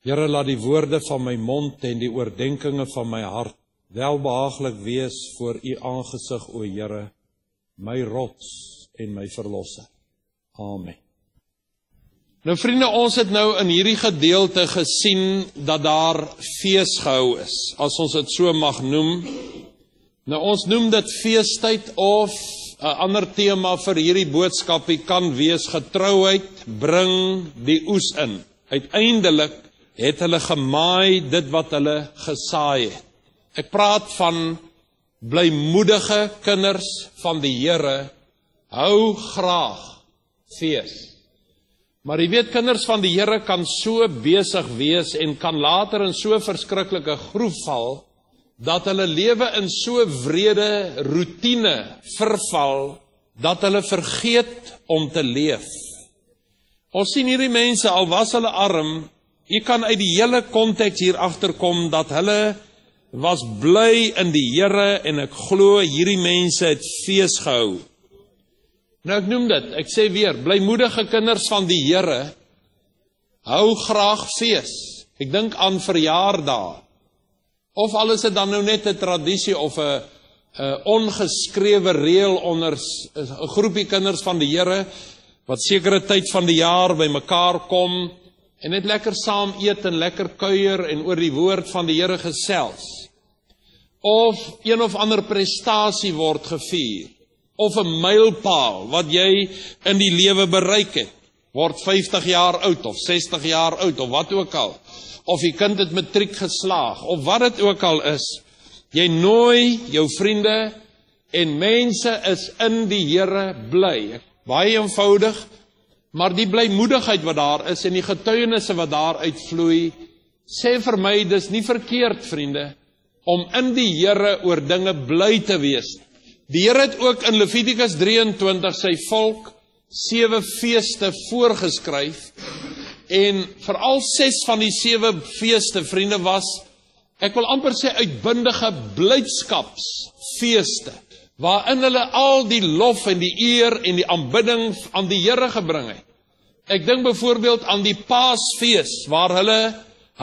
Here, laat die woorde van my mond en die oordenkinge van my hart welbehaaglik wees voor u aangesig, o Here, my rots en my verlosser. Amen. Nou vriende, ons het nou in hierdie gedeelte gesien dat daar fees gehou is, as ons dit so mag noem. Nou ons noem dit feestyd, of 'n ander tema vir hierdie boodskapie kan wees, getrouheid bring die oes in. Uiteindelik het hulle gemaai dit wat hulle gesaai het. Ek praat van blymoedige kinders van die Here, hou graag fees. Maar jy weet, kinders van die Here kan so besig wees en kan later in so verskriklike groef val, dat hulle lewe in so wrede routine verval, dat hulle vergeet om te leef. Ons sien hierdie mense, al was hulle arm, jy kan uit die hele konteks hier agterkom, dat hulle was bly in die Here, en ek glo hierdie mense het fees gehou. Nou ek noem dit, ek sê weer, blymoedige kinders van die Here, hou graag fees. Ek dink aan verjaardae, of al is dit dan nou net 'n tradisie, of 'n ongeskrewe reël onder 'n groepie kinders van die Here, wat sekere tyd van die jaar by mekaar kom, en net lekker saam eet en lekker kuier en oor die woord van die Here gesels. Of een of ander prestasie word gevier, of 'n mylpaal wat jy in die lewe bereik het, word 50 jaar oud, of 60 jaar oud, of wat ook al, of die kind het matriek geslaag, of wat dit ook al is. Jy nooi jou vriende, en mense is in die Here bly. Baie eenvoudig, maar die blymoedigheid wat daar is, en die getuienisse wat daar uitvloei, sê vir my, dis nie verkeerd, vriende, om in die Here oor dinge bly te wees. Die Here het ook in Levitikus 23 sy volk 7 feeste voorgeskryf, en veral 6 van die 7 feeste, vriende, was, ek wil amper sê, uitbundige blydskapsfeeste, waarin hulle al die lof en die eer en die aanbidding aan die Here gebring het. Ek dink byvoorbeeld aan die Paasfees, waar hulle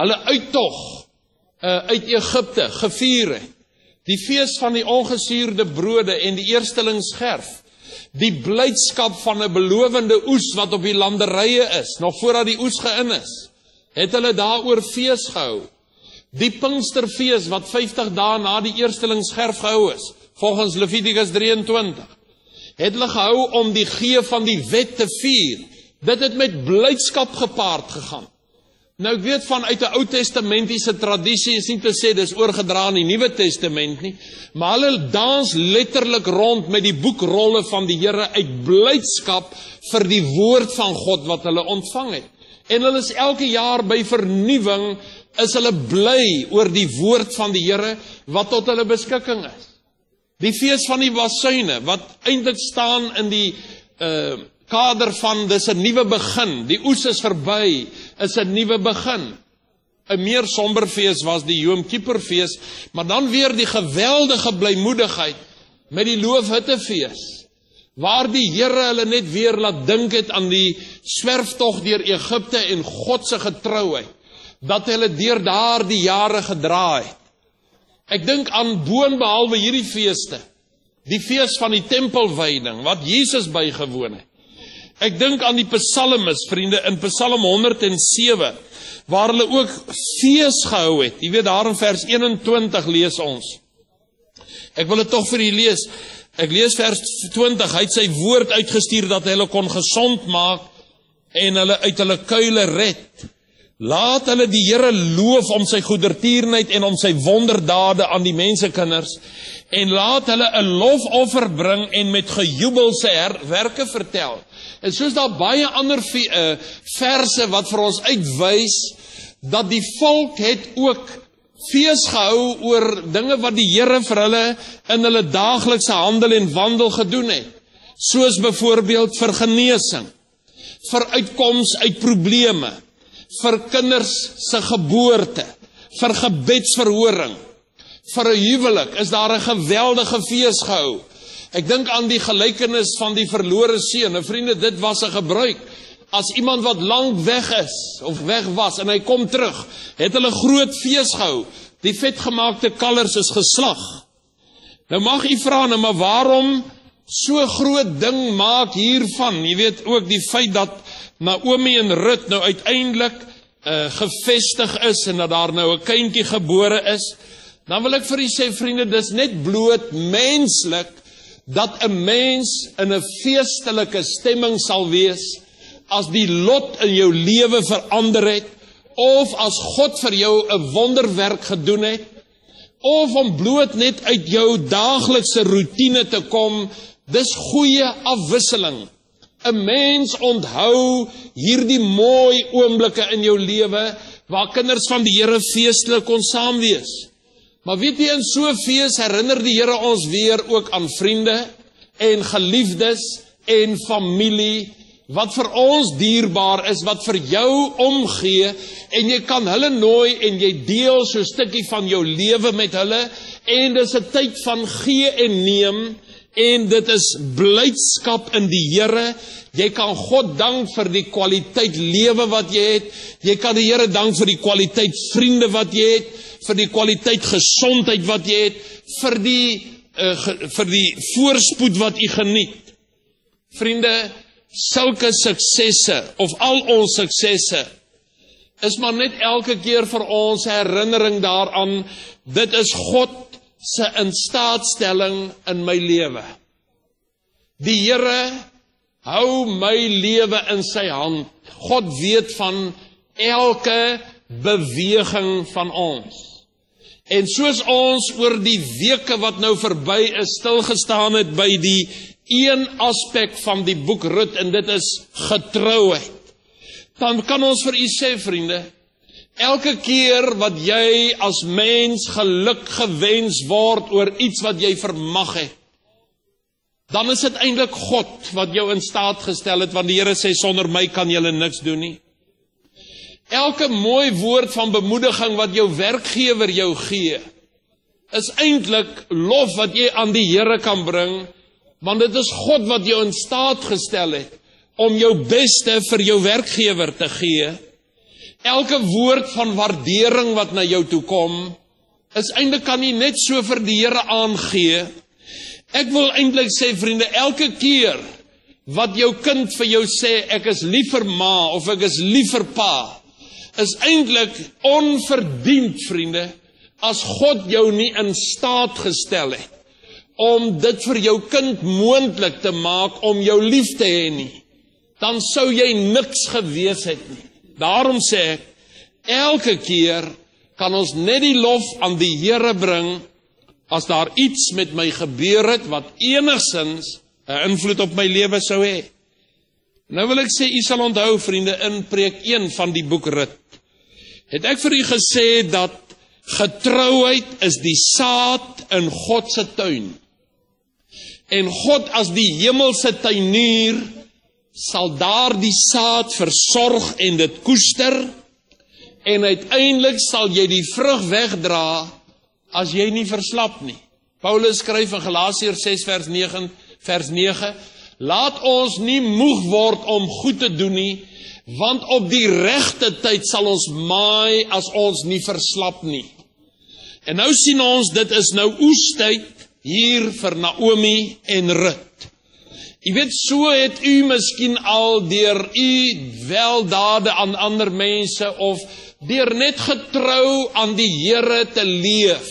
uittog uit Egipte gevier het. Die fees van die ongesuurde brode en die eerstelingsgerf. Die blydskap van 'n belowende oes wat op die landerye is, nog voordat die oes geïn is, het hulle daaroor fees gehou. Die Pinksterfees wat 50 dae na die eerstelingsgerf gehou is, volgens Levitikus 23, het hulle gehou om die gee van die wet te vier. Dit het met blydskap gepaard gegaan. Nou ek weet vanuit 'n Ou Testamentiese tradisie, is nie te sê dis oorgedra in die Nuwe Testament nie, maar hulle dans letterlik rond met die boekrolle van die Here uit blydskap vir die woord van God wat hulle ontvang het. En hulle is elke jaar by vernuwing, is hulle bly oor die woord van die Here wat tot hulle beskikking is. Die fees van die Basuine, wat eintlik staan in die kader van, dis 'n nuwe begin, die oes is verby, is 'n nuwe begin. 'n meer somber fees was die Yom Kippur fees, maar dan weer die geweldige blymoedigheid met die Loofhuttefees, waar die Here hulle net weer laat dink het aan die swerftog deur Egipte en God se getrouheid, dat hulle deur daardie jare gedra het. Ek dink aan boonbehalwe hierdie feeste, die fees van die tempelwyding, wat Jesus bygewoon het. Ek dink aan die psalmes, vriende, in Psalm 107, waar hulle ook fees gehou het. Jy weet, daar in vers 21 lees ons. Ek wil dit tog vir julle lees. Ek lees vers 20, hy het sy woord uitgestuur dat hy hulle kon gesond maak en hulle uit hulle kuile red. Laat hulle die Here loof om sy goedertierenheid en om sy wonderdade aan die mensekinders, en laat hulle 'n lofoffer bring en met gejubel sy werke vertel. En soos daar baie ander verse wat vir ons uitwys, dat die volk het ook fees gehou oor dinge wat die Here vir hulle in hulle daaglikse handel en wandel gedoen het. Soos byvoorbeeld vir genesing, vir uitkoms uit probleme, vir kinders se geboorte, vir gebedsverhoring, vir 'n huwelik is daar 'n geweldige fees gehou. Ek dink aan die gelykenis van die verlore seun. Nou vriende, dit was 'n gebruik as iemand wat lank weg is, of weg was, en hy kom terug, het hulle groot fees gehou, die vetgemaakte kalvers is geslag. Nou mag u vra, nou maar waarom so groot ding maak hiervan? Jy weet ook die feit dat Naomi en Rut nou uiteindelik gevestig is, en dat daar nou 'n kindjie gebore is, dan wil ek vir u sê, vriende, dis net bloot menslik, dat 'n mens in 'n feestelike stemming sal wees, as die lot in jou lewe verander het, of as God vir jou 'n wonderwerk gedoen het, of om bloot net uit jou daaglikse roetine te kom, dis goeie afwisseling. 'n Mens onthou hierdie mooi oomblikke in jou lewe, waar kinders van die Here feestelik kon saam wees. Maar weet jy, in so 'n fees herinner die Here ons weer ook aan vriende, en geliefdes, en familie, wat vir ons dierbaar is, wat vir jou omgee, en jy kan hulle nooi, en jy deel so 'n stukkie van jou lewe met hulle, en dis 'n tyd van gee en neem, en dit is blydskap in die Here. Jy kan God dank vir die kwaliteit lewe wat jy het, jy kan die Here dank vir die kwaliteit vriende wat jy het, vir die kwaliteit gesondheid wat jy het, vir die voorspoed wat jy geniet. Vriende, sulke suksesse, of al ons suksesse, is maar net elke keer vir ons herinnering daaraan, dit is God se instaatstelling in my lewe. Die Here hou my lewe in sy hand. God weet van elke beweging van ons. En soos ons oor die weke wat nou verby is, stilgestaan het by die een aspek van die boek Rut, en dit is getrouheid, dan kan ons vir u sê, vriende, elke keer wat jy as mens geluk gewens word oor iets wat jy vermag het, dan is dit eintlik God wat jou in staat gestel het, want die Here sê, sonder my kan julle niks doen nie. Elke mooi woord van bemoediging wat jou werkgewer jou gee, is eintlik lof wat jy aan die Here kan bring, want dit is God wat jou in staat gestel het, om jou beste vir jou werkgewer te gee. Elke woord van waardering wat na jou toe kom, is eintlik kan jy net so vir die Here aangee. Ek wil eintlik sê, vriende, elke keer wat jou kind vir jou sê, ek is lief vir ma, of ek is lief vir pa, is eintlik onverdiend, vriende, as God jou nie in staat gestel het, om dit vir jou kind moontlik te maak, om jou lief te hê nie, dan sou jy niks gewees het nie. Daarom sê ek, elke keer kan ons net die lof aan die Here bring, as daar iets met my gebeur het, wat enigsins 'n invloed op my lewe sou hê. Nou wil ek sê, u sal onthou, vriende, in preek 1 van die boek Rut, het ek vir u gesê, dat getrouheid is die saad in God se tuin. En God as die hemelse tuinier, sal daar die saad versorg en dit koester, en uiteindelik sal jy die vrug wegdra, as jy nie verslap nie. Paulus skryf in Galasiërs 6 vers 9, laat ons nie moeg word om goed te doen nie, want op die regte tyd sal ons maai as ons nie verslap nie. En nou sien ons, dit is nou oestyd hier vir Naomi en Rut. Jy weet, so het u miskien al deur u weldade aan ander mense, of deur net getrou aan die Here te leef,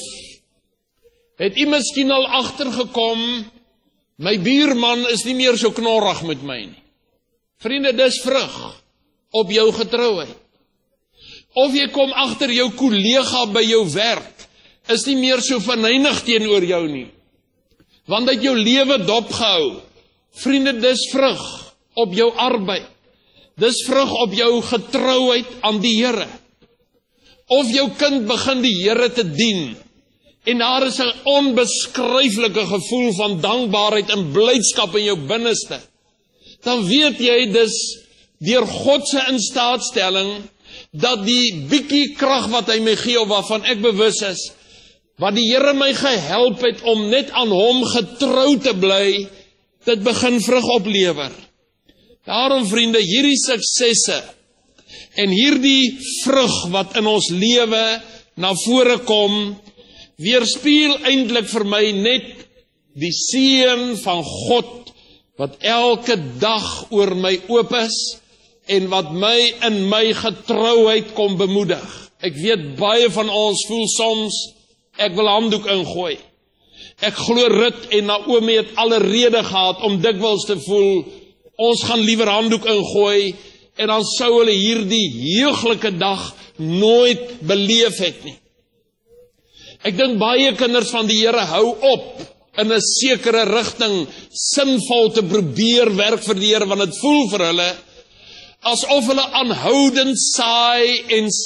het u miskien al agtergekom, my buurman is nie meer so knorrig met my nie. Vriende, dis vrug op jou getrouheid. Of jy kom agter jou kollega by jou werk, is nie meer so verneig teenoor jou nie, want hy het jou lewe dopgehou. Vriende, dis vrug op jou arbeid, dis vrug op jou getrouheid aan die Here. Of jou kind begin die Here te dien, en daar is 'n onbeskryflike gevoel van dankbaarheid en blydskap in jou binneste, dan weet jy dis deur God se instaatstelling, dat die bietjie krag wat hy my gee, of waarvan ek bewus is, wat die Here my gehelp het om net aan hom getrou te bly, dit begin vrug oplewer. Daarom vriende, hierdie suksesse en hierdie vrug wat in ons lewe na vore kom, weerspieël eintlik vir my net die seën van God, wat elke dag oor my oop is, en wat my in my getrouheid kom bemoedig. Ek weet baie van ons voel soms, ek wil handdoek ingooi. Ek glo Rut en Naomi het alle rede gehad om dikwels te voel, ons gaan liewer handdoek ingooi, en dan sou hulle hierdie heuglike dag nooit beleef het nie. Ek dink baie kinders van die Here hou op in 'n sekere rigting sinvol te probeer werk vir die Here, want dit voel vir hulle asof hulle aanhoudend saai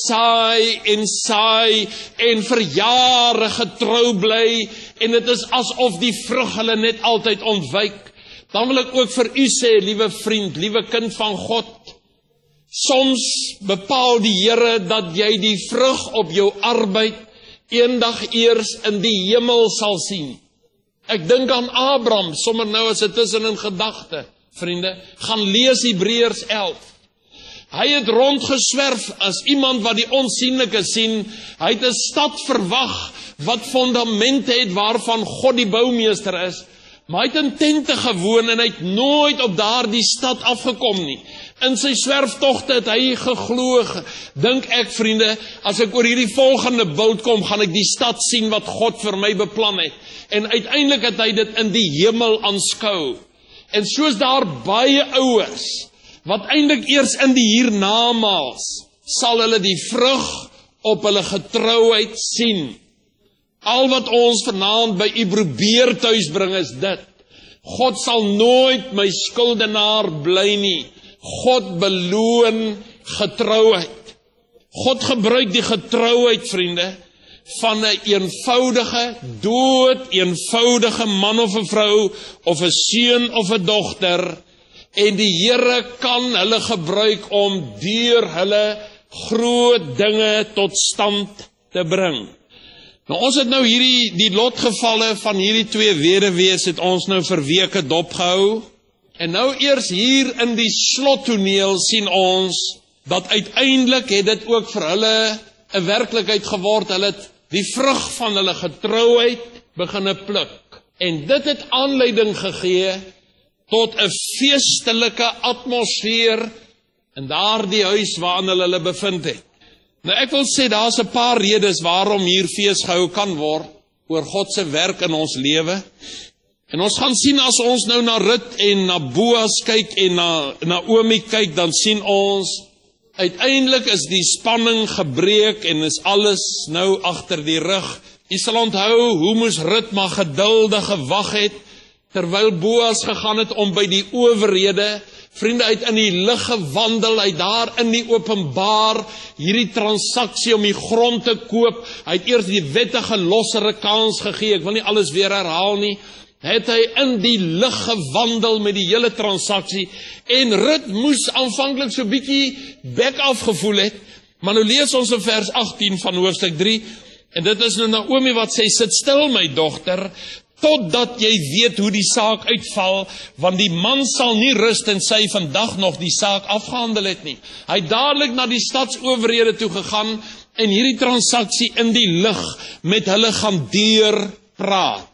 en vir jare getrou bly, en dit is asof die vrug hulle net altyd ontwyk. Dan wil ek ook vir u sê, liewe vriend, liewe kind van God, soms bepaal die Here dat jy die vrug op jou arbeid eendag eers in die hemel sal sien. Ek dink aan Abraham, sommer nou as dit is in gedagte, vriende, gaan lees Hebreërs 11. Hy het rondgeswerf as iemand wat die onsienlike sien. Hy het 'n stad verwag wat fondamente het waarvan God die boumeester is. Maar hy het in tente gewoon en hy het nooit op daardie stad afgekom nie. In sy swerftogte het hy geglo. Dink ek, vriende, as ek oor hierdie volgende bult kom, gaan ek die stad sien wat God vir my beplan het. En uiteindelik het hy dit in die hemel aanskou. En soos daar baie ouers wat eintlik eers in die hiernamaals sal hulle die vrug op hulle getrouheid sien. Al wat ons vanaand by u probeer tuis bring is dit. God sal nooit my skuldenaar bly nie. God beloon getrouheid. God gebruik die getrouheid, vriende, van 'n eenvoudige, eenvoudige man of 'n vrou, of 'n seun of 'n dogter, en die Here kan hulle gebruik om deur hulle groot dinge tot stand te bring. Nou ons het nou die lotgevalle van hierdie twee weduwees het ons nou vir weke dopgehou. En nou eers hier in die slottoneel sien ons dat uiteindelik het dit ook vir hulle 'n werklikheid geword. Hulle het die vrug van hulle getrouheid begine pluk. En dit het aanleiding gegee tot 'n feestelike atmosfeer in daardie huis waarin hulle bevind het. Nou ek wil sê, daar's 'n paar redes waarom hier fees gehou kan word oor God se werk in ons lewe. En ons gaan sien, as ons nou na Rut en na Boas kyk en na Naomi kyk, dan sien ons, uiteindelik is die spanning gebreek en is alles nou agter die rug. Jy sal onthou, hoe moes Rut maar geduldig gewag het, terwyl Boas gegaan het om by die owerhede, vriende, uit in die lig gewandel, hy daar in die openbaar, hierdie transaksie om die grond te koop, hy het eers die wettige lossere kans gegee, ek wil nie alles weer herhaal nie, het hy in die lig gewandel met die hele transaksie, en Rut moes aanvanklik so bietjie bek afgevoel het, maar nou lees ons in vers 18 van hoofstuk 3, en dit is nou Naomi wat sê, sit stil my dogter, totdat jy weet hoe die saak uitval, want die man sal nie rus tensy vandag nog die saak afgehandel het nie. Hy het dadelik na die stadsowerhede toe gegaan, en hierdie transaksie in die lig met hulle gaan deurpraat.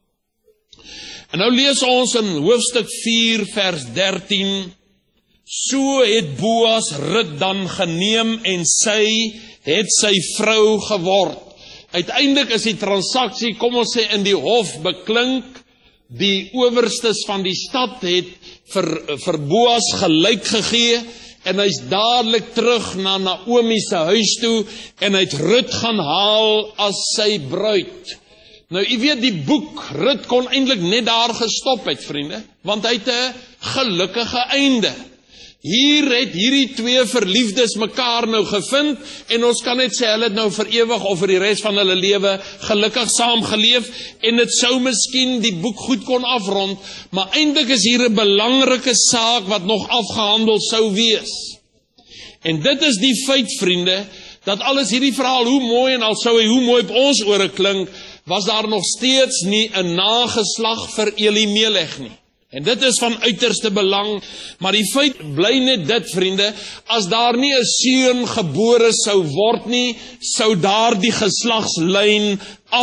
En nou lees ons in hoofstuk 4 vers 13, so het Boas Rut dan geneem en sy het sy vrou geword. Uiteindelik is die transaksie, kom ons sê, in die hof beklink. Die owerstes van die stad het vir Boas gelyk gegee, en hy's dadelik terug na Naomi se huis toe, en hy het Rut gaan haal as sy bruid. Nou, jy weet, die boek Rut kon eintlik net daar gestop het, vriende, want hy het 'n gelukkige einde. Hier het hierdie twee verliefdes mekaar nou gevind, en ons kan net sê, hulle het nou vir ewig of vir die res van hulle lewe gelukkig saam geleef, en dit sou miskien die boek goed kon afrond, maar eintlik is hier 'n belangrike saak wat nog afgehandel sou wees. En dit is die feit, vriende, dat alles hierdie verhaal, hoe mooi en al sou hy hoe mooi op ons ore klink, was daar nog steeds nie 'n nageslag vir Elimelech nie. En dit is van uiterste belang, maar die feit bly net dit, vriende, as daar nie 'n seun gebore sou word nie, sou daar die geslagslyn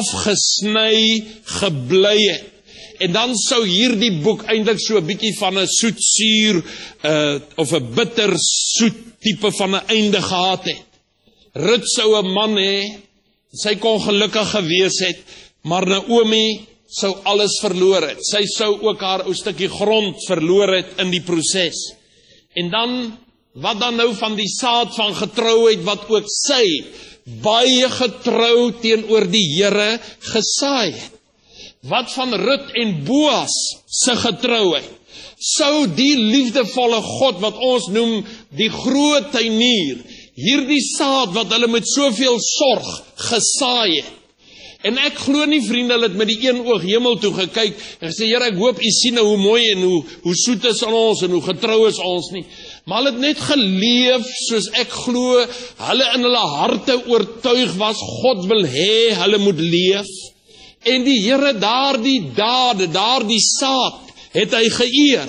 afgesny gebly het. En dan sou hierdie boek eintlik so 'n bietjie van 'n soetsuur of 'n bitter soet tipe van 'n einde gehad het. Rut sou 'n man hê, sy kon gelukkig gewees het, maar Naomi sou alles verloor het. Sy sou ook haar ou stukkie grond verloor het in die proses. En dan, wat dan nou van die saad van getrouheid wat ook sy baie getrou teenoor die Here gesaai het? Wat van Rut en Boas se getrouheid? Sou die liefdevolle God wat ons noem die groot tuinier, hierdie saad wat hulle met soveel sorg gesaai het? En ek glo nie, vriende, hulle het met die een oog hemel toe gekyk en gesê, Here, ek hoop u sien nou hoe mooi en hoe soet is aan ons en hoe getrou is ons nie. Maar hulle het net geleef soos ek glo, hulle in hulle harte oortuig was, God wil hê hulle moet leef. En die Here daardie dade, daardie saad, het hy geëer.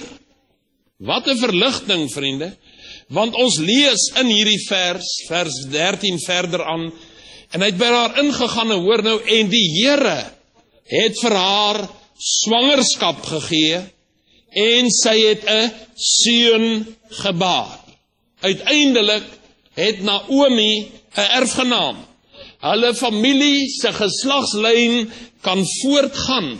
Wat 'n verligting, vriende. Want ons lees in hierdie vers 13 verder aan, en hy het by haar ingegaan en hoor nou, en die Here het vir haar swangerskap gegee, en sy het 'n seun gebaar. Uiteindelik het Naomi 'n erfgenaam. Hulle familie se geslagslyn kan voortgaan.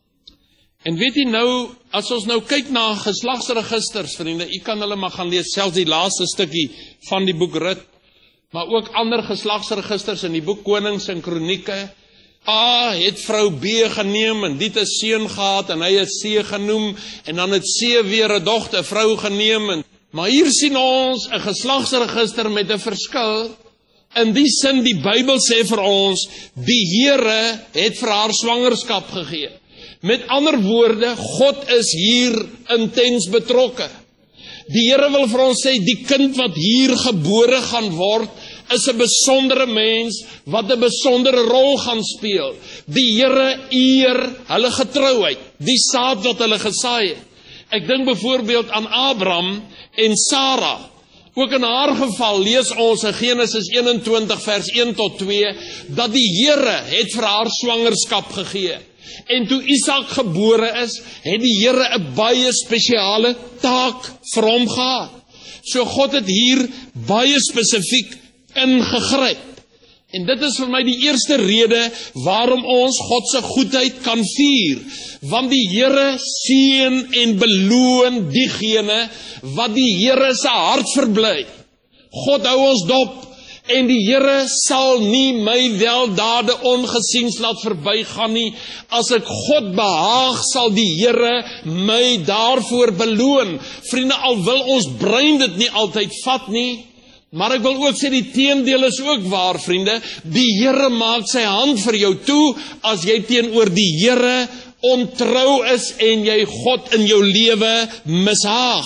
En weet jy nou, as ons nou kyk na geslagsregisters, vriende, u kan hulle maar gaan lees, selfs die laaste stukkie van die boek Rut, maar ook ander geslagsregisters in die boek Konings en Kronieke. A het vrou B geneem en dit 'n seun gehad en hy het C genoem en dan het C weer 'n dogter, vrou geneem. Maar hier sien ons 'n geslagsregister met 'n verskil. In die sin, die Bybel sê vir ons, die Here het vir haar swangerskap gegee. Met ander woorde, God is hier intens betrokke. Die Here wil vir ons sê, die kind wat hier gebore gaan word, is 'n besondere mens, wat 'n besondere rol gaan speel. Die Here eer hulle getrouheid, die saad wat hulle gesaai het. Ek dink byvoorbeeld aan Abraham en Sarah. Ook in haar geval lees ons in Genesis 21 vers 1 tot 2, dat die Here het vir haar swangerskap gegee. En toe Isak gebore is, het die Here 'n baie spesiale taak vir hom gehad. So God het hier baie spesifiek ingegryp. En dit is vir my die eerste rede waarom ons God se goedheid kan vier. Want die Here seën en beloon diegene wat die Here se hart verbly. God hou ons dop en die Here sal nie my weldade ongesiens laat verbygaan nie. As ek God behaag, sal die Here my daarvoor beloon. Vriende, al wil ons brein dit nie altyd vat nie, maar ek wil ook sê die teendeel is ook waar, vriende. Die Here maak sy hand vir jou toe as jy teenoor die Here ontrou is en jy God in jou lewe mishaag.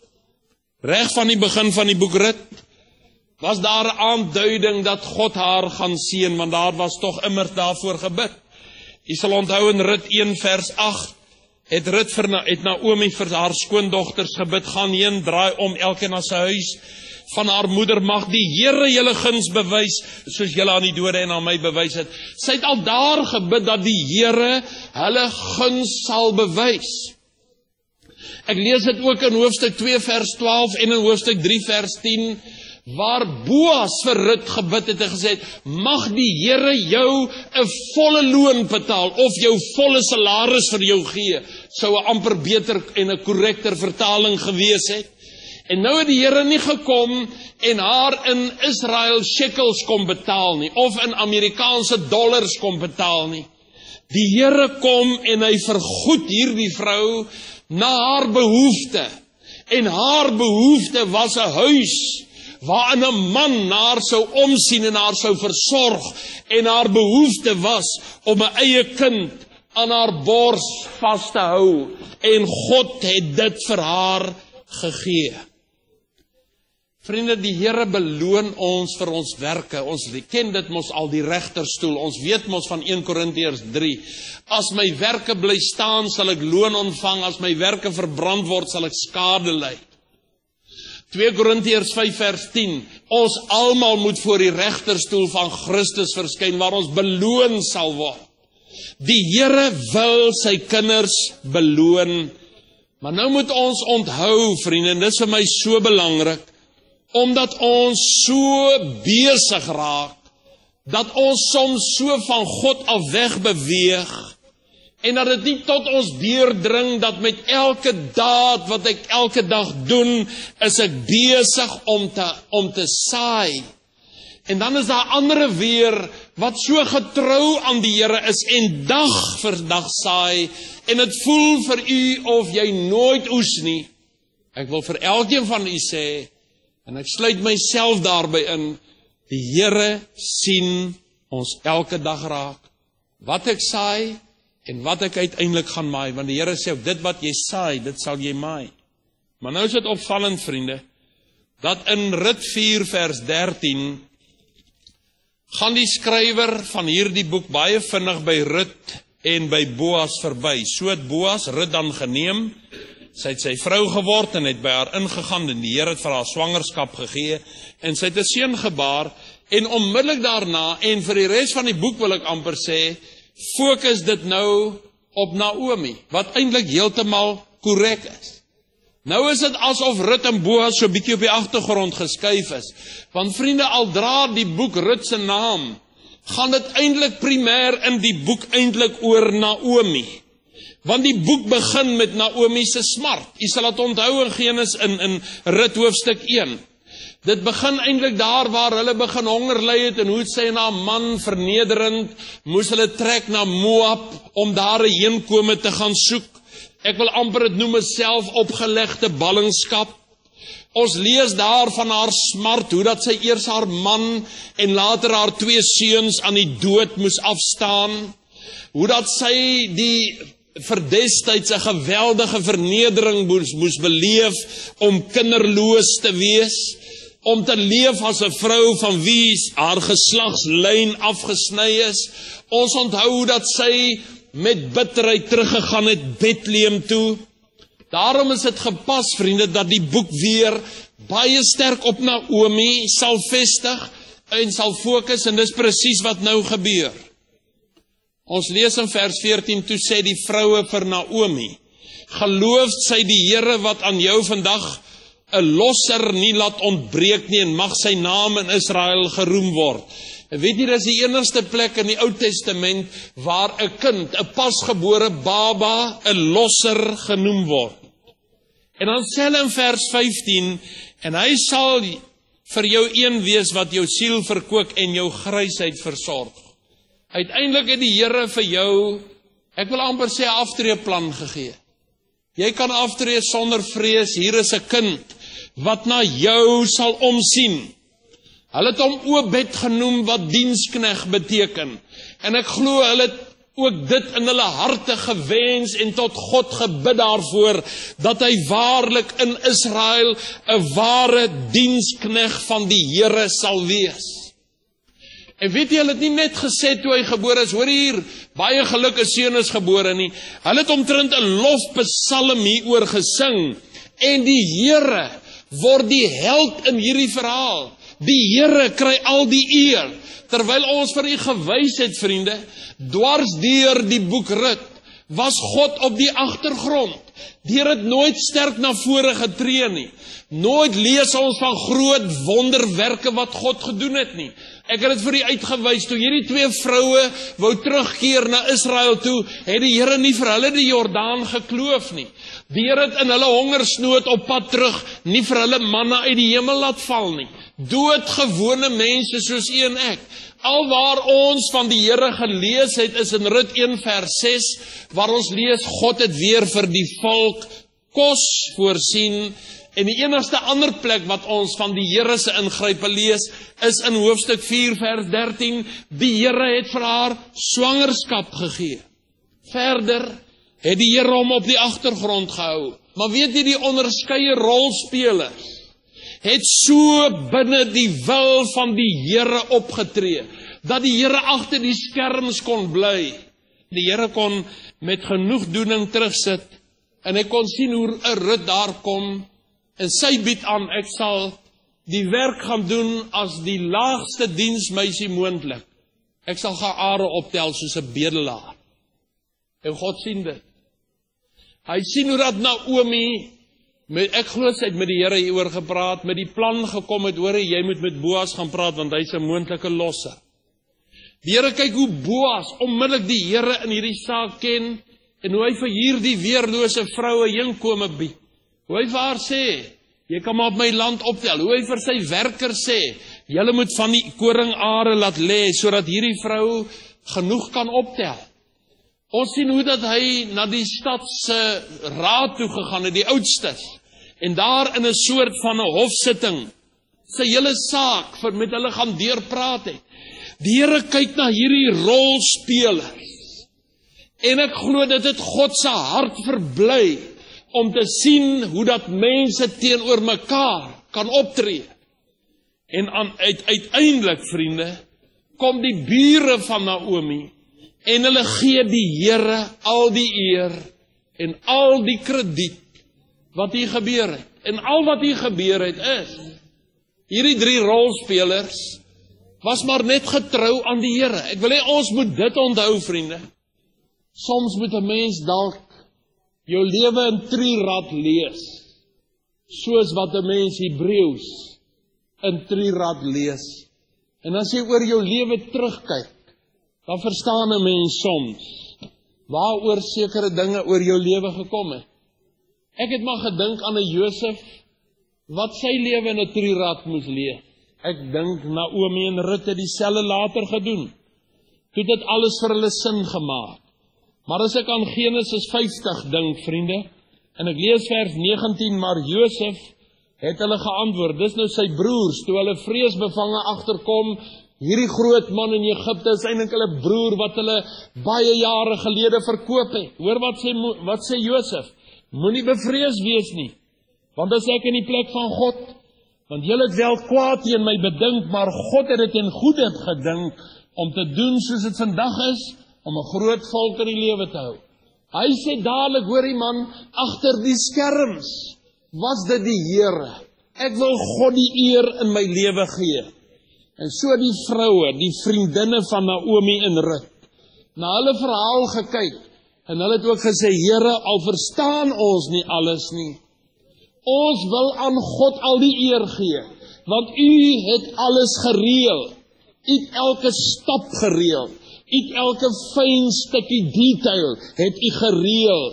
Reg van die begin van die boek Rut was daar 'n aanduiding dat God haar gaan seën, want daar was tog immer daarvoor gebid. Jy sal onthou in Rut 1 vers 8 het Naomi vir haar skoondogters gebid, gaan heen, draai om, elkeen na sy huis. Van haar moeder mag die Here julle guns bewys, soos julle aan die dode en aan my bewys het. Sy het al daar gebid dat die Here hulle guns sal bewys. Ek lees dit ook in hoofstuk 2 vers 12 en in hoofstuk 3 vers 10, waar Boas vir Rut gebid het en gesê het, mag die Here jou 'n volle loon betaal, of jou volle salaris vir jou gee, sou 'n amper beter en 'n korrekter vertaling gewees het. En nou het die Here nie gekom en haar in Israel shekels kom betaal nie, of in Amerikaanse dollars kom betaal nie. Die Here kom en hy vergoed hierdie vrou na haar behoefte. En haar behoefte was 'n huis waarin 'n man na haar sou omsien en haar sou versorg. En haar behoefte was om 'n eie kind aan haar bors vas te hou. En God het dit vir haar gegee. Vriende, die Here beloon ons vir ons werke. Ons ken dit mos al, die regterstoel. Ons weet mos van 1 Korintiërs 3. As my werke bly staan, sal ek loon ontvang. As my werke verbrand word, sal ek skade ly. 2 Korintiërs 5 vers 10. Ons almal moet voor die regterstoel van Christus verskyn, waar ons beloon sal word. Die Here wil sy kinders beloon. Maar nou moet ons onthou, vriende, en dit is vir my so belangrik, omdat ons so besig raak, dat ons soms so van God af weg beweeg, en dat dit nie tot ons deurdring, dat met elke daad wat ek elke dag doen, is ek besig om te saai. En dan is daar ander weer, wat so getrou aan die Here is, en dag vir dag saai, en het voel vir u of jy nooit oes nie. Ek wil vir elkeen van u sê, en ek sluit myself daarby in, die Here sien ons elke dag raak, wat ek saai, en wat ek uiteindelik gaan maai, want die Here sê ook, dit wat jy saai, dit sal jy maai. Maar nou is dit opvallend, vriende, dat in Rut 4 vers 13, gaan die skrywer van hierdie boek baie vinnig by Rut en by Boas verby. So het Boas Rut dan geneem, sy het sy vrou geword en het by haar ingegaan en die Here het vir haar swangerskap gegee en sy het 'n seun gebaar en onmiddellik daarna en vir die res van die boek wil ek amper sê, fokus dit nou op Naomi, wat eintlik heeltemal korrek is. Nou is dit asof Rut en Boas so 'n bietjie op die agtergrond geskuif is. Want vriende, al dra die boek Rut se naam, gaan dit eintlik primêr in die boek eintlik oor Naomi. Want die boek begin met Naomi se smart. Jy sal dit onthou in Rut hoofstuk 1. Dit begin eintlik daar waar hulle begin honger ly het en hoe sy en haar man vernederend moes hulle trek na Moab om daar 'n heenkome te gaan soek. Ek wil amper dit noem 'n selfopgelegde ballingskap. Ons lees daar van haar smart, hoe dat sy eers haar man en later haar 2 seuns aan die dood moes afstaan. Hoe dat sy die vir destyds 'n geweldige vernedering moes beleef om kinderloos te wees, om te leef as 'n vrou van wie haar geslagslyn afgesny is. Ons onthou hoe dat sy met bitterheid teruggegaan het Bethlehem toe. Daarom is dit gepas, vriende, dat die boek weer baie sterk op Naomi sal vestig en sal fokus, en dis presies wat nou gebeur. Ons lees in vers 14, toe sê die vroue vir Naomi, geloof sy die Here wat aan jou vandag 'n losser nie laat ontbreek nie, en mag sy naam in Israel geroem word. En weet jy, dit is die enigste plek in die Ou Testament waar 'n kind, 'n pasgebore baba, 'n losser genoem word. En dan sê hulle in vers 15, en hy sal vir jou een wees wat jou siel verkoop en jou grysheid versorg. Uiteindelik het die Here vir jou, ek wil amper sê, 'n aftreeplan gegee. Jy kan aftree sonder vrees, hier is 'n kind wat na jou sal omsien. Hulle het hom Obed genoem wat dienskneg beteken. En ek glo hulle het ook dit in hulle harte gewens en tot God gebid daarvoor, dat hy waarlik in Israel 'n ware dienskneg van die Here sal wees. En weet jy, hulle het nie net gesê toe hy gebore is, hoor hier, baie geluk 'n seun is gebore nie. Hulle het omtrent 'n lofpsalm hieroor gesing. En die Here word die held in hierdie verhaal. Die Here kry al die eer, terwyl ons vir u gewys het, vriende, dwars deur die boek Rut, was God op die agtergrond. Die Here het nooit sterk na vore getree nie. Nooit lees ons van groot wonderwerke wat God gedoen het nie. Ek het dit vir u uitgewys, toe hierdie 2 vroue wou terugkeer na Israel toe, het die Here nie vir hulle die Jordaan gekloof nie. Die Here het in hulle hongersnood op pad terug nie vir hulle manna uit die hemel laat val nie. Doodgewone mense soos u en ek. Alwaar ons van die Here gelees het, is in Rut 1 vers 6, waar ons lees, God het weer vir die volk kos voorsien. En die enigste ander plek wat ons van die Here se ingrype lees, is in hoofstuk 4 vers 13, die Here het vir haar swangerskap gegee. Verder het die Here hom op die agtergrond gehou. Maar weet jy, die onderskeie rolspelers het so binne die wil van die Here opgetree, dat die Here agter die skerms kon bly. Die Here kon met genoegdoening terugsit, en hy kon sien hoe 'n Rut daar kom, en sy bied aan, ek sal die werk gaan doen as die laagste diensmeisie moontlik. Ek sal gaan are optel soos 'n bedelaar. En God sien dit. Hy sien hoe dat Naomi, ek glo sy het met die Here hieroor gepraat, met die plan gekom het, hoor jy moet met Boas gaan praat, want hy's 'n moontlike losser. Die Here kyk hoe Boas onmiddellik die Here in hierdie saak ken, en hoe hy vir hierdie weerlose vrou 'n inkome bied. Hoe hy vir haar sê, jy kan maar op my land optel. Hoe hy vir sy werkers sê, julle moet van die koringare laat lê, sodat hierdie vrou genoeg kan optel. Ons sien hoe dat hy na die stad se raad toe gegaan het, die oudstes, en daar in 'n soort van 'n hofsitting, sy hele saak met hulle gaan deurpraat het. Die Here kyk na hierdie rolspelers, en ek glo dat dit God se hart verbly, om te sien hoe dat mense teenoor mekaar kan optree. En uiteindelik, vriende, kom die bure van Naomi, en hulle gee die Here al die eer, en al die krediet, wat hier gebeur het. En al wat hier gebeur het is, hierdie 3 rolspelers, was maar net getrou aan die Here. Ek wil hê ons moet dit onthou, vriende. Soms moet 'n mens dalk jou lewe in trirad lees, soos wat 'n mens Hebreëus in trirad lees. En as jy oor jou lewe terugkyk, dan verstaan 'n mens soms waaroor sekere dinge oor jou lewe gekom het. Ek het maar gedink aan 'n Josef wat sy lewe in 'n trirad moes leef. Ek dink Naomi en Rut het dieselfde later gedoen. Toe dit alles vir hulle sin gemaak. Maar as ek aan Genesis 50 dink, vriende, en ek lees vers 19, maar Josef het hulle geantwoord, dis nou sy broers, toe hulle vreesbevange agterkom, hierdie groot man in Egipte is eintlik hulle broer wat hulle baie jare gelede verkoop het. Hoor wat sê Josef? Moenie bevrees wees nie, want as ek in die plek van God, want julle het wel kwaad teen my bedink, maar God het dit in goedheid gedink, om te doen soos dit vandag is, om 'n groot volk in die lewe te hou. Hy sê dadelik, hoor die man, agter die skerms, was dit die Here. Ek wil God die eer in my lewe gee. En so die vroue, die vriendinne van Naomi en Rut, na hulle verhaal gekyk, en hulle het ook gesê, Here, al verstaan ons nie alles nie, ons wil aan God al die eer gee, want U het alles gereël, U het elke stap gereël, U het elke fyn stukkie detail het U gereël.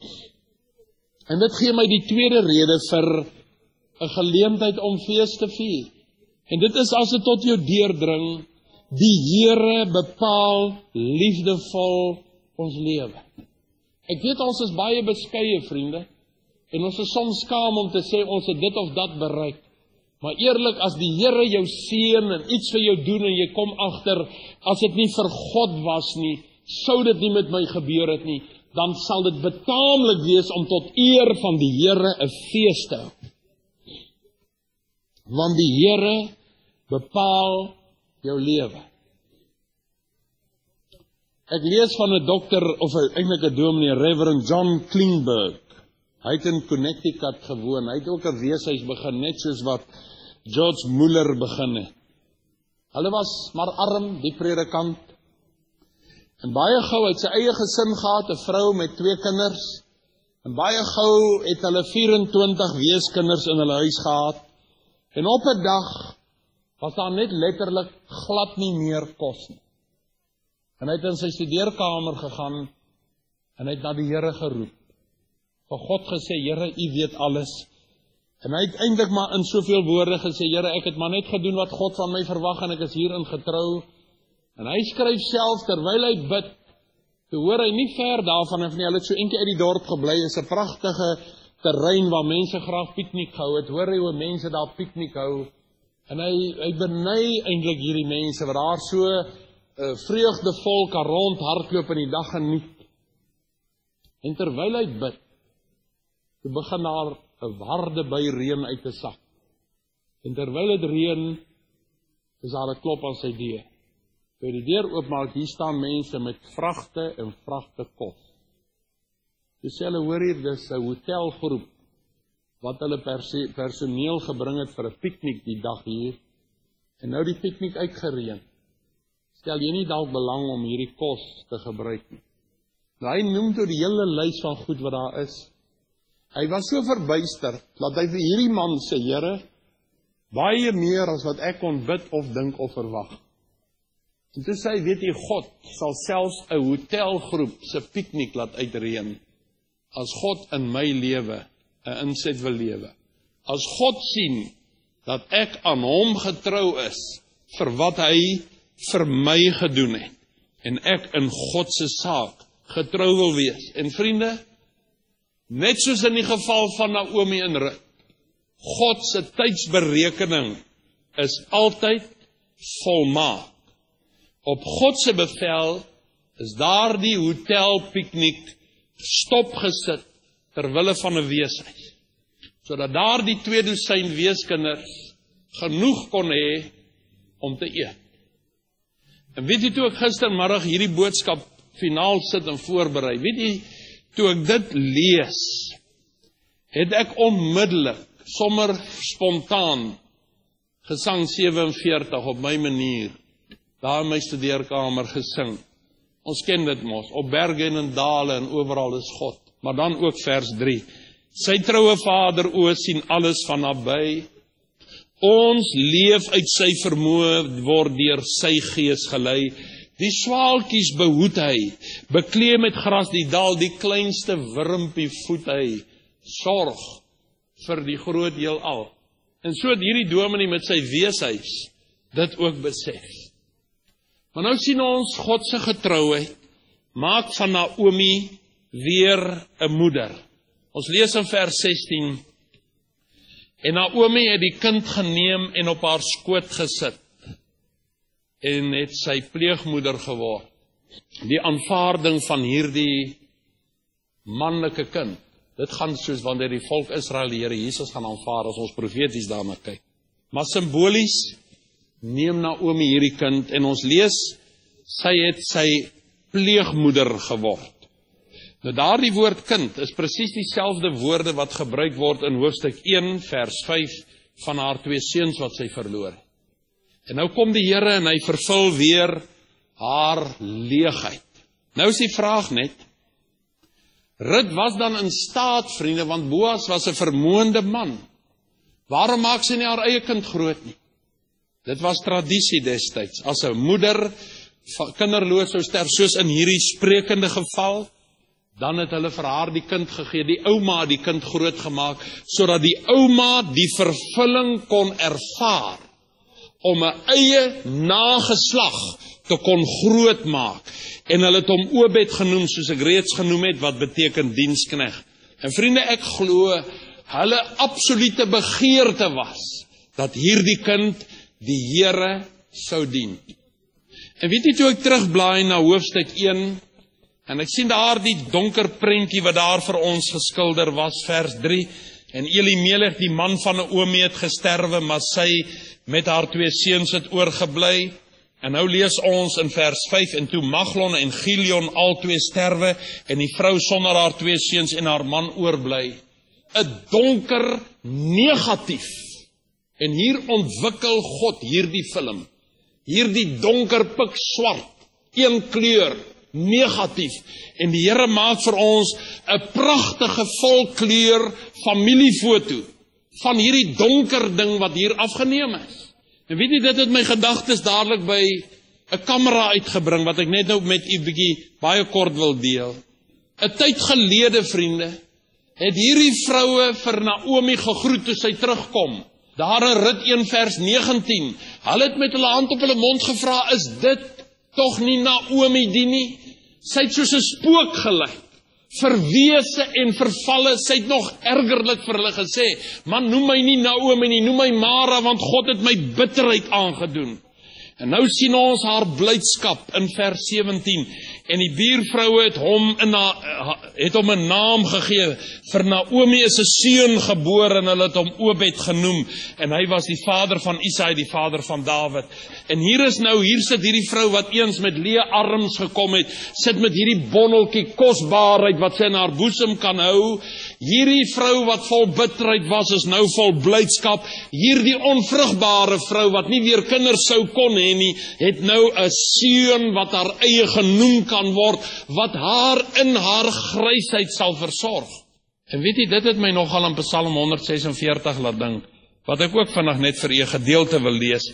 En dit gee my die tweede rede vir 'n geleentheid om fees te vier. En dit is as dit tot jou deurdring, die Here bepaal liefdevol ons lewe. Ek weet ons is baie beskeie, vriende, en ons is soms skaam om te sê ons het dit of dat bereik. Maar eerlik, as die Here jou seën en iets vir jou doen en jy kom agter, as dit nie vir God was nie, sou dit nie met my gebeur het nie, dan sal dit betaamlik wees om tot eer van die Here 'n fees te hou. Want die Here bepaal jou lewe. Ek lees van 'n dokter, of eintlik 'n dominee, Reverend John Klingberg. Hy het in Connecticut gewoon. Hy het ook 'n weeshuis begin, net soos wat George Muller begin het. Hulle was maar arm, die predikant. En baie gou het sy eie gesin gehad, 'n vrou met 2 kinders. En baie gou het hulle 24 weeskinders in hulle huis gehad. En op 'n dag was daar net letterlik glad nie meer kos nie. En hy het in sy studeerkamer gegaan, en hy het na die Here geroep. Vir God gesê, Here, U weet alles. En hy het eintlik maar in soveel woorde gesê, Here, ek het maar net gedoen wat God van my verwag, en ek is hierin getrou. En hy skryf self, terwyl hy bid, toe hoor hy nie ver daarvan, of nie, hy het so eentjie uit die dorp gebly, is 'n pragtige terrein waar mense graag piknik hou, het hoor hy hoe mense daar piknik hou, en hy beny eintlik hierdie mense, wat daar so vreugdevol kan rond hardloop in die dag geniet. En terwyl hy bid, toe begin daar 'n harde buireën uit te sak. En terwyl dit reën, is daar 'n klop aan sy deur. Toe die deur oopmaak, hier staan mense met vragte en vragte kos. Toe sê hulle, hoor hier, dis 'n hotelgroep, wat hulle personeel gebring het vir 'n piknik die dag hier, en nou die piknik uitgereën. Stel jy nie dalk belang om hierdie kos te gebruik nie? Nou hy noem toe die hele lys van goed wat daar is. Hy was so verbuister, dat hy vir hierdie man sê, Here, baie meer as wat ek kon bid of dink of verwag. En toe sê hy, weet jy, God sal selfs 'n hotelgroep se piknik laat uitreën, as God in my lewe 'n inset wil lewe. As God sien, dat ek aan hom getrou is, vir wat hy vir my gedoen het, en ek in God se saak getrou wil wees. En vriende, net soos in die geval van Naomi en Rut, God se tydsberekening is altyd volmaak. Op God se bevel is daardie hotelpiknik stopgesit terwille van 'n weeshuis, sodat daardie 2 dosyn weeskinders genoeg kon hê om te eet. En weet jy, toe ek gistermiddag hierdie boodskap finaal sit en voorberei, weet jy, toe ek dit lees, het ek onmiddellik, sommer spontaan, Gesang 47 op my manier, daar in my studeerkamer gesing. Ons ken dit mos, op berge en in dale en overal is God. Maar dan ook vers 3. Sy troue Vader o sien alles van naby. Ons leef uit sy vermoë, word deur sy gees gelei. Die swaalkies behoed hy, beklee met gras die dal, die kleinste wurmpie voed hy, sorg vir die groot heelal. En so het hierdie dominee met sy weeshuis dit ook besef. Maar nou sien ons God se getrouheid maak van Naomi weer 'n moeder. Ons lees in vers 16. En Naomi het die kind geneem en op haar skoot gesit en het sy pleegmoeder geword. Die aanvaarding van hierdie manlike kind, dit gaan soos wanneer die volk Israel die Here Jesus gaan aanvaar, as ons profeties daarna kyk. Maar simbolies neem Naomi hierdie kind en ons lees, sy het sy pleegmoeder geword. Nou daardie woord kind is presies dieselfde woorde wat gebruik word in hoofstuk 1 vers 5 van haar 2 seuns wat sy verloor het. En nou kom die Here en hy vervul weer haar leegheid. Nou is die vraag net, Rut was dan in staat, vriende, want Boas was 'n vermoënde man. Waarom maak sy nie haar eie kind groot nie? Dit was tradisie destyds. As 'n moeder kinderloos sou sterf, soos in hierdie sprekende geval, dan het hulle vir haar die kind gegee, die ouma het die kind groot gemaak, sodat die ouma die vervulling kon ervaar, om 'n eie nageslag te kon groot maak. En hulle het hom Obed genoem, soos ek reeds genoem het, wat beteken dienskneg. En vriende, ek glo, hulle absolute begeerte was, dat hierdie kind die Here sou dien. En weet jy, toe ek terugblaai na hoofstuk 1, en ek sien daar die donker prentjie wat daar vir ons geskilder was, vers 3, en Elimelech, die man van Naomi, het gesterwe, maar sy met haar 2 seuns het oorgebly. En nou lees ons in vers 5, en toe Maglon en Gilion al 2 sterwe, en die vrou sonder haar 2 seuns en haar man oorbly. 'n donker negatief. En hier ontwikkel God hierdie film. Hierdie donker pik swart, een kleur, negatief. En die Here maak vir ons 'n pragtige volkleur familiefoto van hierdie donker ding wat hier afgeneem is. En weet jy, dit het my gedagtes dadelik by 'n kamera uitgebring, wat ek net nou met u bietjie baie kort wil deel. 'n Tyd gelede, vriende, het hierdie vroue vir Naomi gegroet toe sy terugkom. Daar in Rut 1 vers 19, hulle het met hulle hand op hulle mond gevra, is dit tog nie Naomi die nie? Sy het soos 'n spook gelyk, verwese en vervalle. Sy het nog ergerlik vir hulle gesê, man, noem my nie Naomi nie, noem my Mara, want God het my bitterheid aangedoen. En nou sien ons haar blydskap in vers 17. En die buurvroue het hom 'n naam gegee. Vir Naomi is 'n seun gebore en hulle het hom Obed genoem. En hy was die vader van Isaai, die vader van Dawid. En hier sit hierdie vrou wat eens met leë arms gekom het, sit met hierdie bonneltjie kosbaarheid wat sy in haar boesem kan hou. Hierdie vrou wat vol bitterheid was, is nou vol blydskap. Hierdie onvrugbare vrou wat nie weer kinders sou kon hê nie, het nou 'n seun wat haar eie genoem kan word, wat haar in haar grysheid sal versorg. En weet jy, dit het my nogal aan Psalm 146 laat dink, wat ek ook vandag net vir u 'n gedeelte wil lees.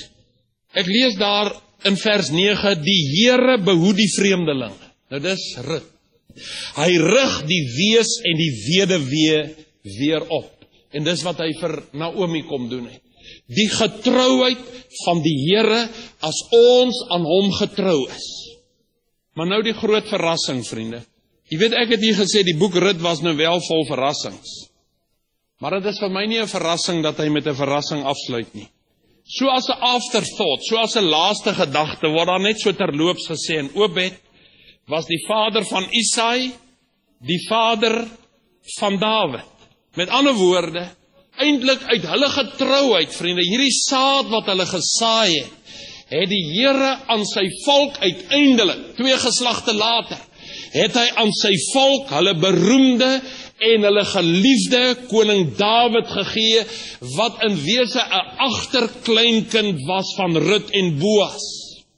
Ek lees daar in vers 9, die Here behoed die vreemdeling. Nou dis Rut. Hy rig die wees en die weduwee weer op. En dis wat hy vir Naomi kom doen het. Die getrouheid van die Here as ons aan hom getrou is. Maar nou die groot verrassing, vriende. Jy weet, ek het hier gesê, die boek Rut was nou wel vol verrassings. Maar dit is vir my nie 'n verrassing dat hy met 'n verrassing afsluit nie. So as 'n afterthought, so as 'n laaste gedagte, word daar net so terloops gesê, en Obed was die vader van Isaai, die vader van Dawid. Met ander woorde, eintlik uit hulle getrouheid, vriende, hierdie saad wat hulle gesaai het die Here aan sy volk uiteindelik, 2 geslagte later, het hy aan sy volk, hulle beroemde en hulle geliefde koning Dawid gegee, wat in wese 'n agterkleinkind was van Rut en Boas.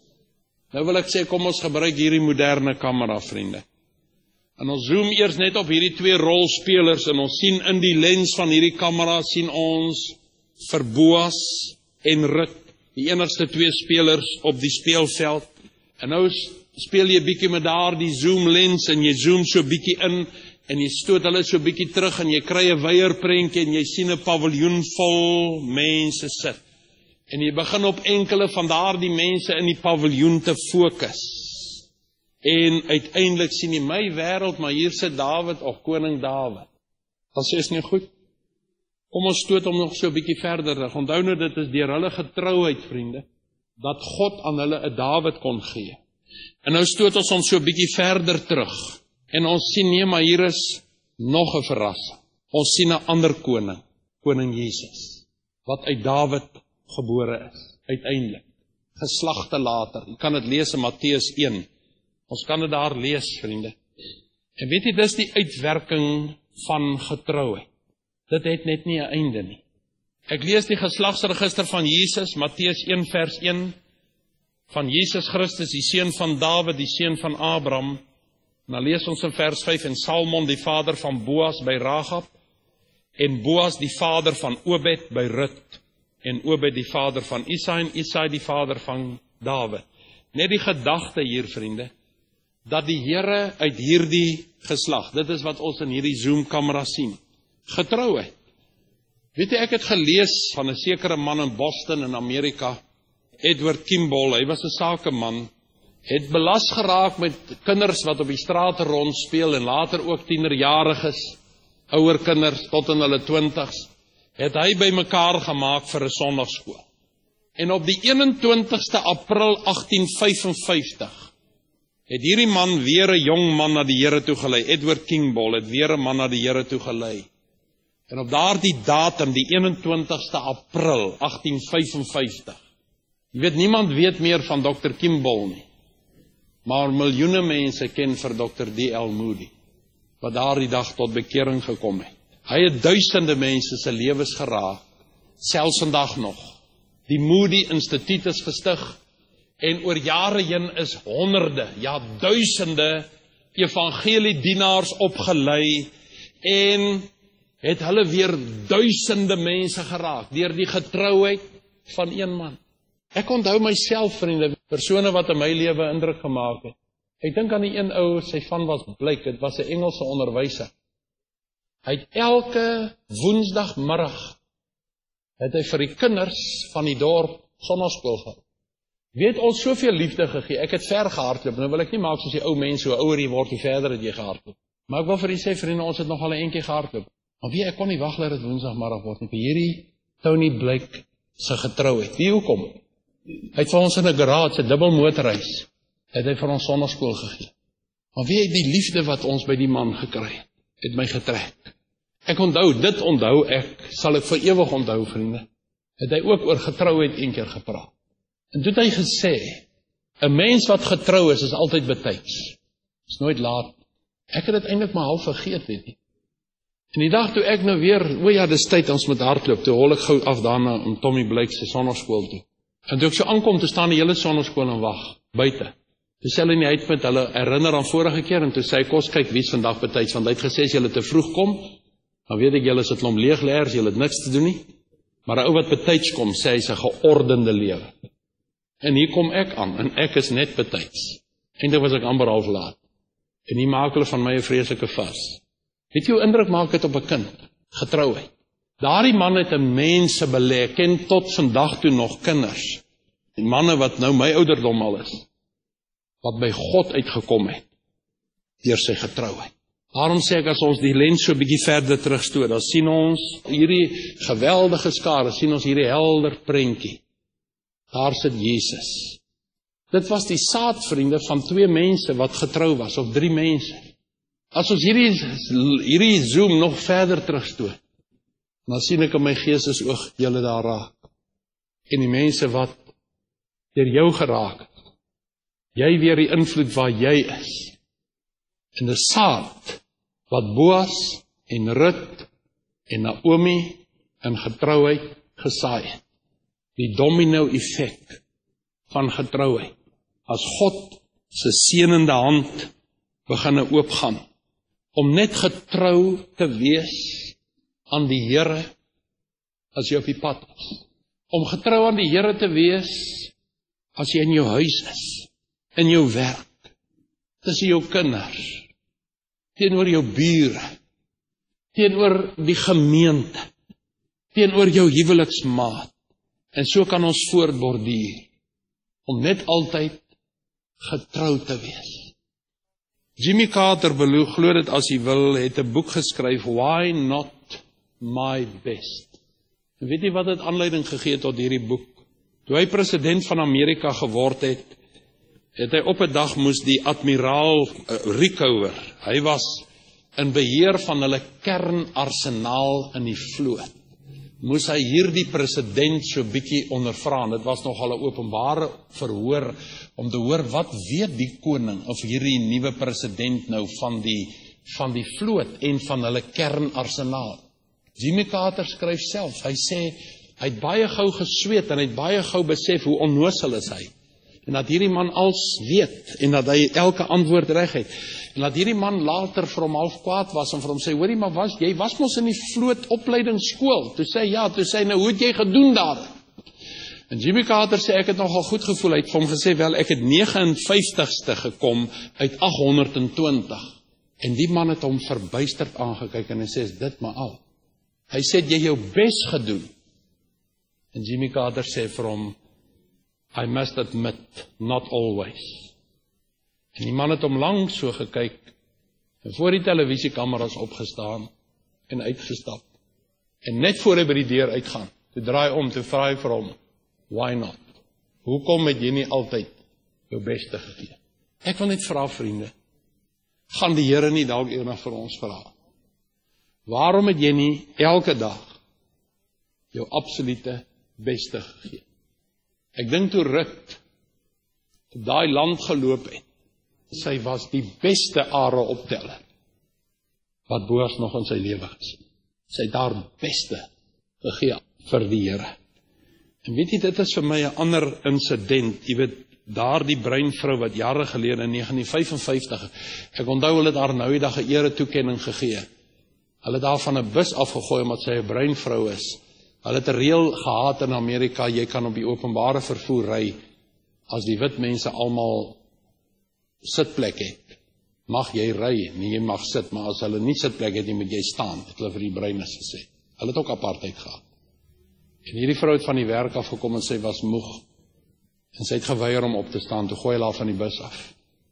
Nou wil ek sê, kom ons gebruik hierdie moderne kamera, vriende. En ons zoom eers net op hierdie 2 rolspelers, en ons sien in die lens van hierdie kamera, sien ons vir Boas en Rut, die enigste 2 spelers op die speelveld. En nou speel jy 'n bietjie met daardie zoom lens, en jy zoom so 'n bietjie in, en jy stoot hulle so 'n bietjie terug, en jy kry 'n weierprentjie, en jy sien 'n paviljoen vol mense sit. En jy begin op enkele van daardie mense in die paviljoen te fokus. En uiteindelik sien jy my wêreld, maar hier sit Dawid, of koning Dawid. Dan sê is nie goed. Kom ons stoot hom nog so 'n bietjie verder terug. Onthou nou, dit is deur hulle getrouheid, vriende, dat God aan hulle 'n Dawid kon gee. En nou stoot ons hom so 'n bietjie verder terug. En ons sien nee, maar hier is nog 'n verrassing. Ons sien 'n ander koning, koning Jesus, wat uit Dawid gebore is, uiteindelik, geslagte later. Jy kan dit lees in Matteus 1. Ons kan dit daar lees, vriende. En weet jy, dis die uitwerking van getrouheid. Dit het net nie 'n einde nie. Ek lees die geslagsregister van Jesus, Matteus 1 vers 1, van Jesus Christus, die seun van Dawid, die seun van Abraham. En dan lees ons in vers 5, en Salmon die vader van Boas by Ragab, en Boas die vader van Obed by Rut, en Obed die vader van Isaai, en Isaai die vader van Dawid. Net die gedagte hier, vriende, dat die Here uit hierdie geslag, dit is wat ons in hierdie zoomkamera sien, getrouheid. Weet jy, ek het gelees van 'n sekere man in Boston in Amerika, Edward Kimball, hy was 'n sakeman, het belas geraak met kinders wat op die strate rondspeel, en later ook tienerjariges, ouer kinders tot in hulle 20's, het hy bymekaar gemaak vir 'n sondagskool. En op die 21ste April 1855 het hierdie man weer 'n jong man na die Here toe gelei. Edward Kimball het weer 'n man na die Here toe gelei. En op daardie datum, die 21ste April 1855, jy weet, niemand weet meer van Dr. Kimball nie, maar miljoene mense ken vir Dr. D.L. Moody, wat daardie dag tot bekering gekom het. Hy het duisende mense se lewens geraak, selfs vandag nog. Die Moody Instituut is gestig, en oor jare heen is honderde, ja duisende evangeliedienaars opgelei, en het hulle weer duisende mense geraak, deur die getrouheid van een man. Ek onthou myself, vriende, persone wat in my lewe indruk gemaak het. Ek dink aan die een ou, sy van was Blyk, dit was 'n Engelse onderwyser. Hy het elke woensdagmiddag, het hy vir die kinders van die dorp sonnaskool gehad. Weet ons soveel liefde gegee, ek het ver gehardloop, nou wil ek nie maak soos die ou mense, hoe ouer jy word, hoe verder het jy gehardloop. Maar ek wil vir die sê, vriende, ons het nogal 'n entjie gehardloop. Maar wie, ek kon nie wag dat dit woensdagmiddag word nie, vir hierdie Tony Blyk se getrouheid. Wie, hoekom? Hy het vir ons in 'n garage, 'n dubbel motorhuis, het hy vir ons sonnaskool gegee. Maar wie het die liefde wat ons by die man gekry het my getrek. Ek onthou, dit onthou ek, sal ek vir ewig onthou, vriende. Het hy ook oor getrouheid een keer gepraat. En toe het hy gesê, 'n mens wat getrou is altyd betyds. Is nooit laat. Ek het dit eintlik maar half vergeet, weet jy. En die dag toe ek nou weer, ja, dis tyd ons moet hardloop, toe hol ek gou af daarna om Tommy Blake se sonnaskool toe. En toe ek so aankom, toe staan die hele sonnaskool en wag, buite. Toe sê hulle in die uitpunt, hulle herinner aan vorige keer, en toe sê hy, kos kyk wie's vandag betyds, want hy het gesê, as julle te vroeg kom, dan weet ek, julle is 'n klomp leegleers, julle het niks te doen nie. Maar 'n ou wat betyds kom, sê hy is 'n geordende lewe. En hier kom ek aan, en ek is net betyds. Eindelik was ek amper half laat. En hier maak hulle van my 'n vreeslike vas. Weet jy hoe indruk maak dit op 'n kind? Getrouheid. Daardie man het 'n mense belê, ken tot vandag toe nog kinders. Die manne wat nou my ouderdom al is, wat by God uitgekom het, deur sy getrouheid. Daarom sê ek, as ons die lens so 'n bietjie verder terugstoot, dan sien ons hierdie geweldige skare, sien ons hierdie helder prentjie. Daar sit Jesus. Dit was die saadvriende van 2 mense wat getrou was, of 3 mense. As ons hierdie zoom nog verder terugstoot, dan sien ek in my geestesoog julle daar raak. En die mense wat deur jou geraak het. Jy weer die invloed waar jy is. En die saad wat Boas en Rut en Naomi in getrouheid gesaai het. Die domino effek van getrouheid. As God se seënende hand begin oopgaan, om net getrou te wees aan die Here as jy op die pad is. Om getrou aan die Here te wees as jy in jou huis is, in jou werk, tussen jou kinders, teenoor jou bure, teenoor die gemeente, teenoor jou huweliksmaat. En so kan ons voortborduur, om net altyd getrou te wees. Jimmy Carter, glo dit as hy wil, het 'n boek geskryf, Why Not My Best. En weet jy wat het aanleiding gegee tot hierdie boek? Toe hy president van Amerika geword het, het hy op 'n dag moes die admiraal Rickover, hy was in beheer van hulle kernarsenaal in die vloot, moes hy hierdie president so bietjie ondervra. Dit was nogal 'n openbare verhoor, om te hoor wat weet die koning, of hierdie nuwe president nou van die vloot, en van hulle kernarsenaal. Jimmy Carter skryf self, hy sê, hy het baie gou gesweet, en hy het baie gou besef, hoe onnosel is hy. En dat hierdie man als weet, en dat hy elke antwoord reg het. En dat hierdie man later vir hom half kwaad was, en vir hom sê, hoorie, maar jy was mos in die vloot opleidingsskool. Toe sê, ja, toe sê, nou, hoe het jy gedoen daar? En Jimmy Carter sê, ek het nogal goed gevoel, hy het vir hom gesê, wel, ek het 59ste gekom uit 820. En die man het hom verbuisterd aangekyk, en hy sê, is dit maar al? Hy sê, jy jou bes gedoen. En Jimmy Carter sê vir hom, I must admit, not always. En die man het hom lang so gekyk, en voor die televisiekameras opgestaan, en uitgestap. En net voor hy by die deur uitgaan, toe draai om, toe vra hy vir hom, why not? Hoekom het jy nie altyd jou beste gegee? Ek wil net vra, vriende, gaan die Here nie dalk eendag vir ons vra? Waarom het jy nie elke dag jou absolute beste gegee? Ek dink toe Rut op daai land geloop het, sy was die beste are opteller wat Boas nog in sy lewe gesien. Sy het daar beste gegee vir die Here. En weet jy, dit is vir my 'n ander insident, jy weet, daardie breinvrou wat jare gelede in 1955, ek onthou hulle het haar nou die dag 'n ere toekenning gegee. Hulle het daar van 'n bus afgegooi omdat sy 'n breinvrou is. Hulle het 'n reël gehad in Amerika, jy kan op die openbare vervoer ry, as die wit mense almal sitplek het, mag jy ry, nie jy mag sit, maar as hulle nie sitplek het, moet jy staan, het hulle vir die bruines gesê. Hulle het ook apartheid gehad. En hierdie vrou het van die werk afgekom en sy was moeg, en sy het geweier om op te staan, toe gooi hulle haar van die bus af.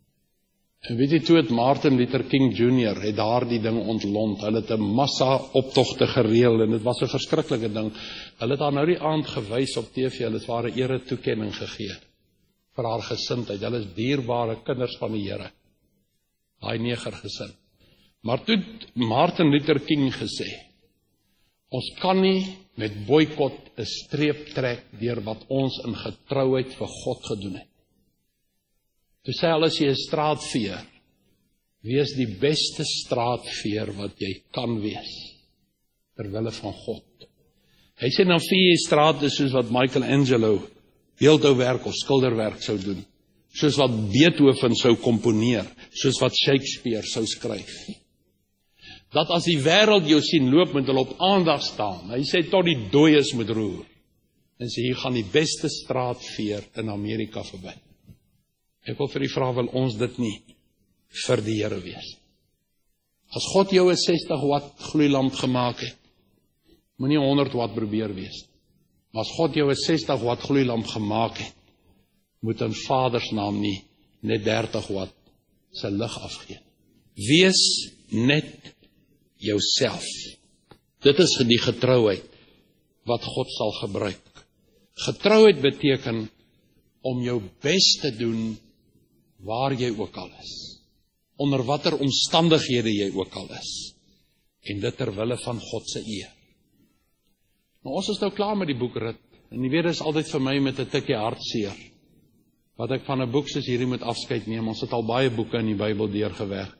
En weet jy, toe het Martin Luther King Jr. het daar die ding ontlont, hulle het 'n massa optogte gereël, en dit was 'n verskriklike ding. Hulle het haar nou die aand gewys op TV, hulle het haar 'n ere toekenning gegee. vir haar gesindheid. Hulle is dierbare kinders van die Here. Daai negergesin. Maar toe het Martin Luther King gesê, ons kan nie met boikot 'n streep trek deur wat ons in getrouheid vir God gedoen het. Toe sê hulle, as jy 'n straatveer, wees die beste straatveer wat jy kan wees, terwille van God. Hy sê dan vee jy strate soos wat Michelangelo beeldhouwerk of skilderwerk sou doen, soos wat Beethoven sou komponeer, soos wat Shakespeare sou skryf. Dat as die wêreld jou sien loop, moet hulle op aandag staan. Hy sê tot die dooies moet roer. En sê, hier gaan die beste straatveer in Amerika verby. Ek wil vir u vra, wil ons dit nie vir die Here wees? As God jou 'n 60 watt gloeilamp gemaak het, moenie 100 watt probeer wees. Maar as God jou 'n 60 watt gloeilamp gemaak het, moet in Vader se naam nie net 30 watt se lig afgee. Wees net jouself. Dit is die getrouheid wat God sal gebruik. Getrouheid beteken om jou bes te doen waar jy ook al is. Onder watter omstandighede jy ook al is. En dit terwille van God se eer. Nou ons is nou klaar met die boekrit. En die weer is altyd vir my met 'n tikkie hartseer. Wat ek van 'n boek soos hierdie moet afskeid neem. Ons het al baie boeke in die Bybel deurgewerk.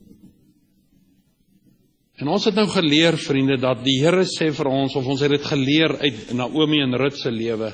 En ons het nou geleer, vriende, dat die Here sê vir ons, of ons het dit geleer uit Naomi en Rut se lewe,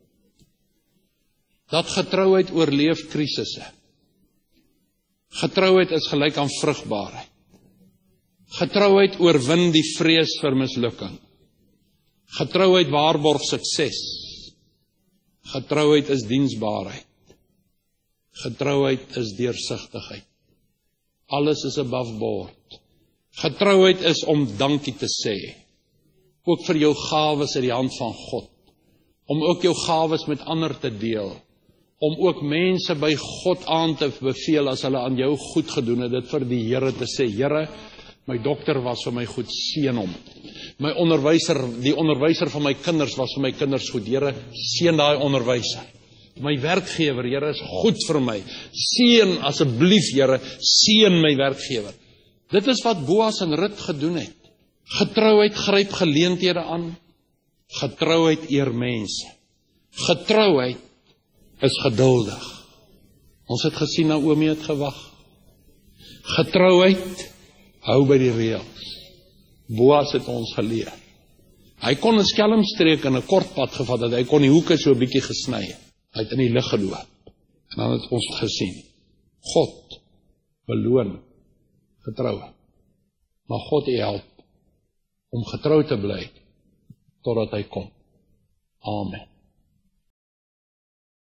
dat getrouheid oorleef krisisse. Getrouheid is gelyk aan vrugbaarheid. Getrouheid oorwin die vrees vir mislukking. Getrouheid waarborg sukses. Getrouheid is diensbaarheid. Getrouheid is deursigtigheid. Alles is above board. Getrouheid is om dankie te sê. Ook vir jou gawes uit die hand van God. Om ook jou gawes met ander te deel. Om ook mense by God aan te beveel as hulle aan jou goed gedoen het, dit vir die Here te sê, Here, my dokter was vir my goed, seën hom. My onderwyser, die onderwyser van my kinders was vir my kinders goed, Here, seën daai onderwyser. My werkgewer, Here, is goed vir my. Seën asseblief, Here, seën my werkgewer. Dit is wat Boas en Rut gedoen het. Getrouheid gryp geleenthede aan. Getrouheid eer mense. Getrouheid is geduldig. Ons het gesien Naomi het gewag. Getrouheid hou by die reëls. Boas het ons geleer. Hy kon 'n skelmstreek in 'n kort pad gevat het. Hy kon die hoeke so 'n bietjie gesny het. Hy het in die lig geloop. En dan het ons gesien. God beloon getroue. Maar God help om getrou te bly totdat hy kom. Amen.